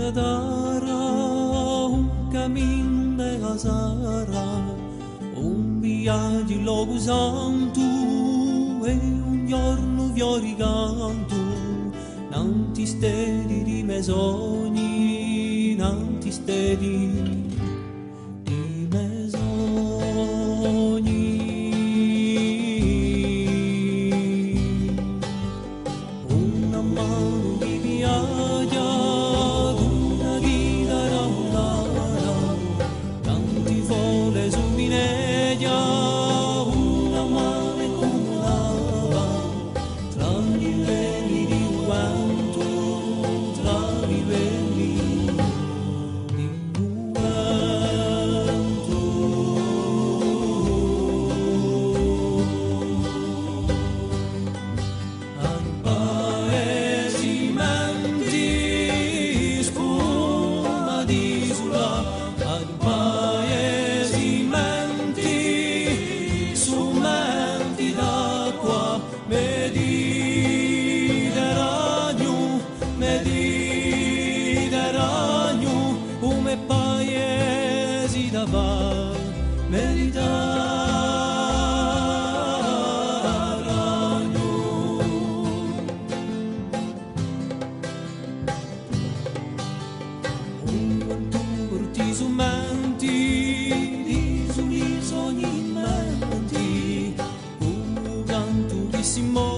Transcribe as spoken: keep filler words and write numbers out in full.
darà un cammino de Hazara, un viaggio in luogo santo e un giorno fiori canto, non ti stedi di me sogni, non ti stedi di me sogni. Una mano di viaggio, una chitarra volare, tanti fole su mineggia, una mano accumulava, tra livelli di vento, tra livelli di vento. Al paesimenti spuma di sulla, al paesimenti sumenti d'acqua, Mediterraneo, Mediterraneo, come paesi da va, Mediterraneo. Un quanto ti sumenti, di sugli sogni menti, un canto di simone.